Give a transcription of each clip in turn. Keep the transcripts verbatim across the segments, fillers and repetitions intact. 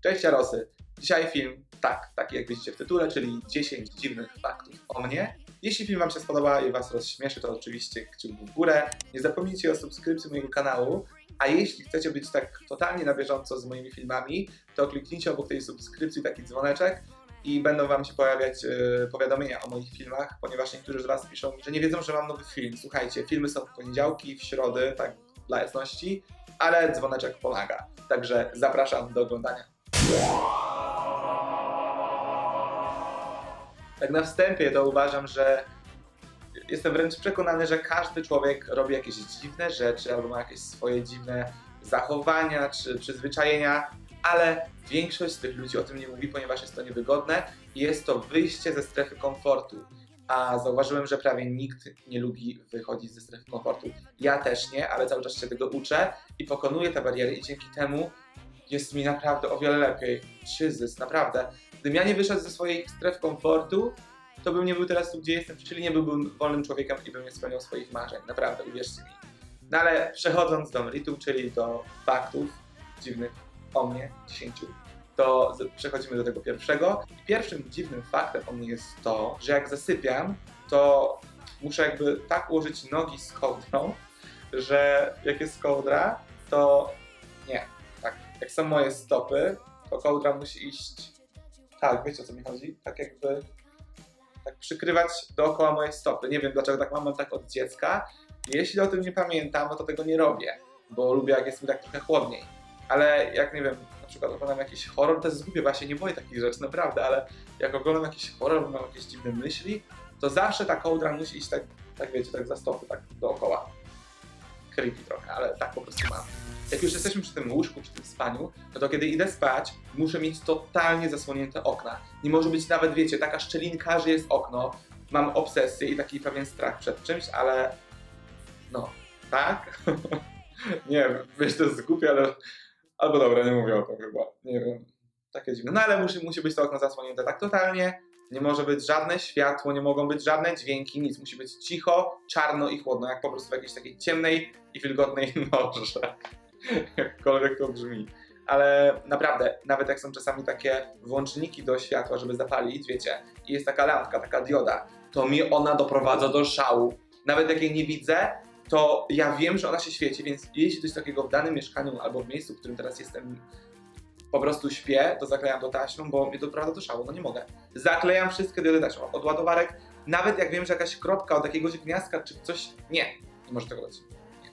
Cześć Jarosy! Dzisiaj film, tak, taki jak widzicie w tytule, czyli dziesięć dziwnych faktów o mnie. Jeśli film Wam się spodoba i Was rozśmieszy, to oczywiście kciuk w górę. Nie zapomnijcie o subskrypcji mojego kanału, a jeśli chcecie być tak totalnie na bieżąco z moimi filmami, to kliknijcie obok tej subskrypcji taki dzwoneczek i będą Wam się pojawiać yy, powiadomienia o moich filmach, ponieważ niektórzy z Was piszą, że nie wiedzą, że mam nowy film. Słuchajcie, filmy są w poniedziałki, w środy, tak dla jasności, ale dzwoneczek pomaga. Także zapraszam do oglądania. Tak na wstępie to uważam, że jestem wręcz przekonany, że każdy człowiek robi jakieś dziwne rzeczy albo ma jakieś swoje dziwne zachowania czy przyzwyczajenia, ale większość z tych ludzi o tym nie mówi, ponieważ jest to niewygodne i jest to wyjście ze strefy komfortu. A zauważyłem, że prawie nikt nie lubi wychodzić ze strefy komfortu. Ja też nie, ale cały czas się tego uczę i pokonuję te bariery i dzięki temu jest mi naprawdę o wiele lepiej. Jezus, naprawdę. Gdybym ja nie wyszedł ze swojej strefy komfortu, to bym nie był teraz tu, gdzie jestem, czyli nie byłbym wolnym człowiekiem i bym nie spełniał swoich marzeń. Naprawdę, uwierzcie mi. No ale przechodząc do meritum, czyli do faktów dziwnych o mnie, dziesięciu, to przechodzimy do tego pierwszego. Pierwszym dziwnym faktem o mnie jest to, że jak zasypiam, to muszę jakby tak ułożyć nogi z kołdrą, że jak jest kołdra, to nie. Tak, jak są moje stopy, to kołdra musi iść, tak, wiecie o co mi chodzi? Tak jakby, tak przykrywać dookoła mojej stopy. Nie wiem dlaczego tak mam, mam tak od dziecka. Jeśli o tym nie pamiętam, no to tego nie robię, bo lubię jak jest mi tak trochę chłodniej. Ale jak, nie wiem, na przykład oglądam jakiś horror, to jest głupie, bo ja się nie boję takich rzeczy, naprawdę, ale jak oglądam jakiś horror, mam jakieś dziwne myśli, to zawsze ta kołdra musi iść tak, tak wiecie, tak za stopy, tak dookoła. Creepy trochę, ale tak po prostu mam. Jak już jesteśmy przy tym łóżku, przy tym spaniu, no to kiedy idę spać, muszę mieć totalnie zasłonięte okna. Nie może być nawet, wiecie, taka szczelinka, że jest okno. Mam obsesję i taki pewien strach przed czymś, ale no, tak? Nie wiem, wiesz, to jest głupie, ale albo dobra, nie mówię o tym chyba, nie wiem, takie dziwne. No ale musi, musi być to okno zasłonięte tak totalnie, nie może być żadne światło, nie mogą być żadne dźwięki, nic. Musi być cicho, czarno i chłodno, jak po prostu w jakiejś takiej ciemnej i wilgotnej norze. Jakkolwiek to brzmi. Ale naprawdę, nawet jak są czasami takie włączniki do światła, żeby zapalić, wiecie, i jest taka lampka, taka dioda, to mi ona doprowadza do szału. Nawet jak jej nie widzę, to ja wiem, że ona się świeci, więc jeśli coś takiego w danym mieszkaniu albo w miejscu, w którym teraz jestem, po prostu śpię, to zaklejam to taśmą, bo mnie to doprowadza do szału, no nie mogę. Zaklejam wszystkie diody taśmą, od ładowarek, nawet jak wiem, że jakaś kropka od jakiegoś gniazdka czy coś, nie, nie może tego być.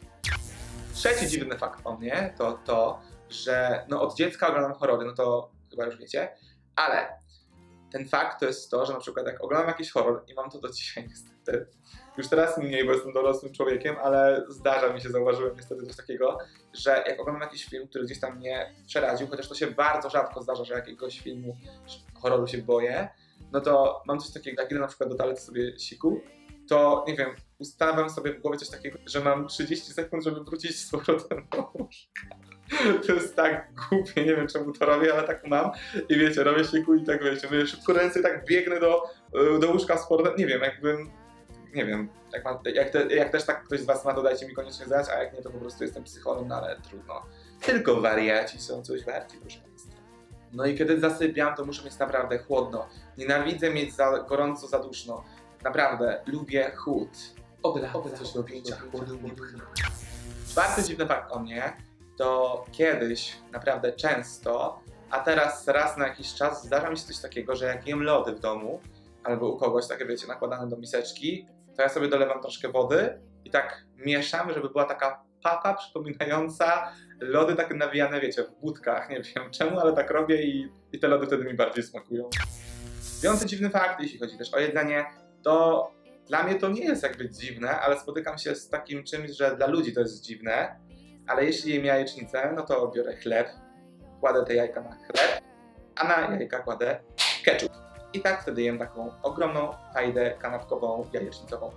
Trzeci dziwny fakt o mnie to to, że no od dziecka oglądam horrory, no to chyba już wiecie, ale ten fakt to jest to, że na przykład jak oglądam jakiś horror i mam to do dzisiaj niestety, już teraz mniej, bo jestem dorosłym człowiekiem, ale zdarza mi się, zauważyłem niestety coś takiego, że jak oglądam jakiś film, który gdzieś tam mnie przeraził, chociaż to się bardzo rzadko zdarza, że jakiegoś filmu horroru się boję, no to mam coś takiego, jak idę na przykład do toalety sobie siku, to nie wiem, ustawiam sobie w głowie coś takiego, że mam trzydzieści sekund, żeby wrócić z powrotem do łóżka. To jest tak głupie, nie wiem czemu to robię, ale tak mam. I wiecie, robię siku i tak wiecie, mówię szybko ręce i tak biegnę do, do łóżka z powrotem. Nie wiem, jakbym, nie wiem, jak, ma, jak, te, jak też tak ktoś z was ma, to dajcie mi koniecznie znać, a jak nie, to po prostu jestem psychologiem, no ale trudno. Tylko wariaci są coś warci, proszę państwa. No i kiedy zasypiam, to muszę mieć naprawdę chłodno. Nienawidzę mieć za gorąco, za duszno. Naprawdę, lubię chłód. Obla, obla, coś do objęcia chłodu nie pchnął. Czwarty dziwny fakt o mnie to kiedyś, naprawdę często, a teraz raz na jakiś czas zdarza mi się coś takiego, że jak jem lody w domu, albo u kogoś, takie wiecie, nakładane do miseczki, to ja sobie dolewam troszkę wody i tak mieszam, żeby była taka papa przypominająca lody takie nawijane, wiecie, w budkach. Nie wiem czemu, ale tak robię i, i te lody wtedy mi bardziej smakują. Piąty dziwny fakt, jeśli chodzi też o jedzenie, to dla mnie to nie jest jakby dziwne, ale spotykam się z takim czymś, że dla ludzi to jest dziwne, ale jeśli jem jajecznicę, no to biorę chleb, kładę te jajka na chleb, a na jajka kładę ketchup. I tak wtedy jem taką ogromną fajdę kanapkową, jajecznicową.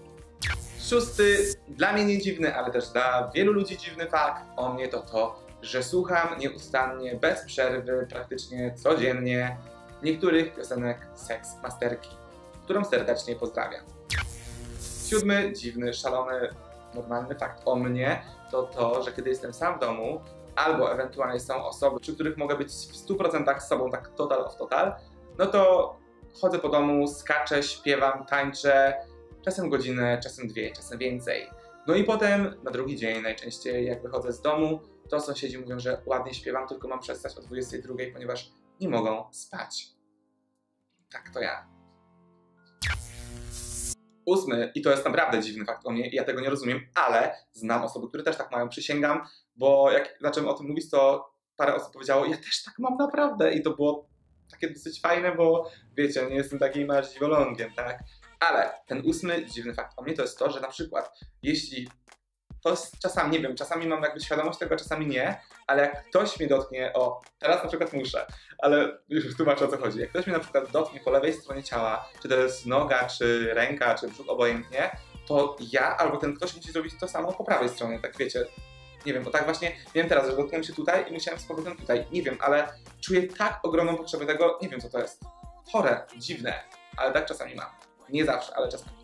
Szósty, dla mnie nie dziwny, ale też dla wielu ludzi dziwny fakt o mnie to to, że słucham nieustannie, bez przerwy, praktycznie codziennie niektórych piosenek Sex Masterki, którą serdecznie pozdrawiam. Siódmy, dziwny, szalony, normalny fakt o mnie to to, że kiedy jestem sam w domu, albo ewentualnie są osoby, przy których mogę być w stu procentach z sobą, tak total of total, no to chodzę po domu, skaczę, śpiewam, tańczę, czasem godzinę, czasem dwie, czasem więcej. No i potem na drugi dzień najczęściej jak wychodzę z domu, to sąsiedzi mówią, że ładnie śpiewam, tylko mam przestać o dwudziestej drugiej, ponieważ nie mogą spać. Tak to ja. Ósmy, i to jest naprawdę dziwny fakt o mnie, ja tego nie rozumiem, ale znam osoby, które też tak mają, przysięgam, bo jak zacząłem o tym mówić, to parę osób powiedziało, ja też tak mam naprawdę i to było takie dosyć fajne, bo wiecie, nie jestem takim aż dziwolągiem, tak? Ale ten ósmy dziwny fakt o mnie to jest to, że na przykład jeśli to jest czasami, nie wiem, czasami mam jakby świadomość tego, czasami nie, ale jak ktoś mnie dotknie, o, teraz na przykład muszę, ale już tłumaczę o co chodzi. Jak ktoś mnie na przykład dotknie po lewej stronie ciała, czy to jest noga, czy ręka, czy brzuch, obojętnie, to ja albo ten ktoś musi zrobić to samo po prawej stronie, tak wiecie. Nie wiem, bo tak właśnie wiem teraz, że dotknąłem się tutaj i musiałem z powrotem tutaj. Nie wiem, ale czuję tak ogromną potrzebę tego, nie wiem co to jest. Chore, dziwne, ale tak czasami mam. Nie zawsze, ale czasami.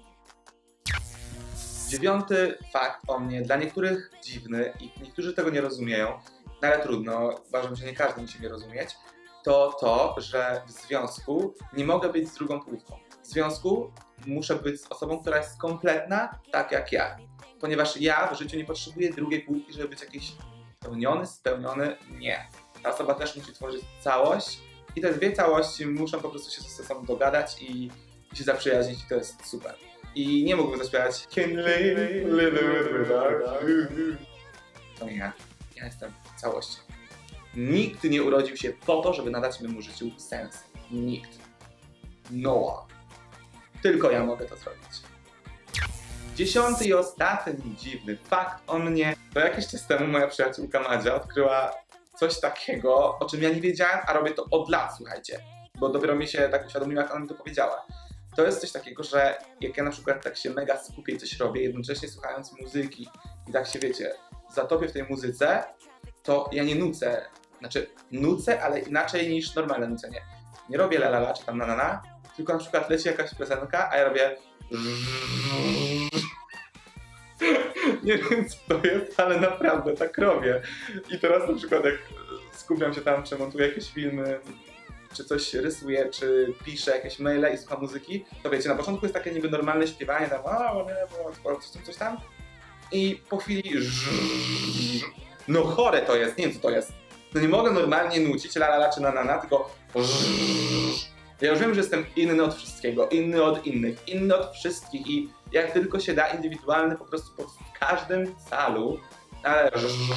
Dziewiąty fakt o mnie, dla niektórych dziwny i niektórzy tego nie rozumieją, no ale trudno, uważam, że nie każdy musi mnie rozumieć, to to, że w związku nie mogę być z drugą połówką. W związku muszę być z osobą, która jest kompletna, tak jak ja. Ponieważ ja w życiu nie potrzebuję drugiej półki, żeby być jakiś spełniony, spełniony, nie. Ta osoba też musi tworzyć całość i te dwie całości muszą po prostu się ze sobą dogadać i się zaprzyjaźnić i to jest super. I nie mógłbym zaśpiewać to nie ja. Ja jestem całością. Nikt nie urodził się po to, żeby nadać memu życiu sens. Nikt. No one. Tylko ja mogę to zrobić. Dziesiąty i ostatni dziwny fakt o mnie, to jakiś czas temu moja przyjaciółka Madzia odkryła coś takiego, o czym ja nie wiedziałem, a robię to od lat, słuchajcie. Bo dopiero mi się tak uświadomiła, jak ona mi to powiedziała. To jest coś takiego, że jak ja na przykład tak się mega skupię i coś robię, jednocześnie słuchając muzyki i tak się wiecie, zatopię w tej muzyce, to ja nie nucę. Znaczy nucę, ale inaczej niż normalne nucenie. Nie robię la la la czy tam na na na, tylko na przykład leci jakaś piosenka, a ja robię nie wiem co to jest, ale naprawdę tak robię. I teraz na przykład jak skupiam się tam, czy montuję jakieś filmy, czy coś rysuję, czy piszę jakieś maile i słucham muzyki, to wiecie, na początku jest takie niby normalne śpiewanie tam, o, nie, coś tam, coś tam i po chwili no chore to jest, nie wiem co to jest. No nie mogę normalnie nucić la la la czy na na na, tylko ja już wiem, że jestem inny od wszystkiego, inny od innych, inny od wszystkich i jak tylko się da, indywidualny po prostu pod każdym calu, ale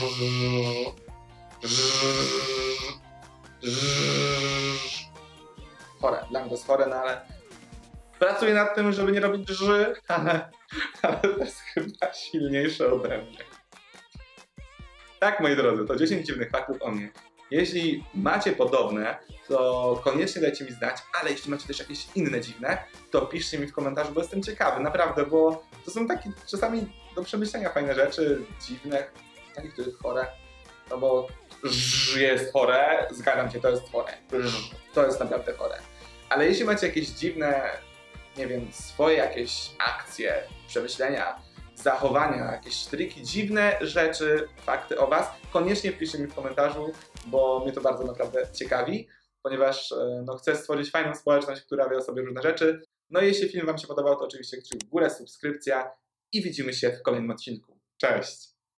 chore, dla mnie to jest chore, no ale pracuję nad tym, żeby nie robić ży, ale, ale to jest chyba silniejsze ode mnie. Tak, moi drodzy, to dziesięć dziwnych faktów o mnie. Jeśli macie podobne, to koniecznie dajcie mi znać, ale jeśli macie też jakieś inne dziwne, to piszcie mi w komentarzu, bo jestem ciekawy, naprawdę, bo to są takie czasami do przemyślenia fajne rzeczy, dziwne, dla niektórych chore, no bo jest chore, zgadzam się, to jest chore, to jest naprawdę chore. Ale jeśli macie jakieś dziwne, nie wiem, swoje jakieś akcje, przemyślenia, zachowania, jakieś triki, dziwne rzeczy, fakty o was, koniecznie wpiszcie mi w komentarzu, bo mnie to bardzo naprawdę ciekawi, ponieważ no, chcę stworzyć fajną społeczność, która wie o sobie różne rzeczy. No i jeśli film wam się podobał, to oczywiście kciuk w górę, subskrypcja i widzimy się w kolejnym odcinku. Cześć!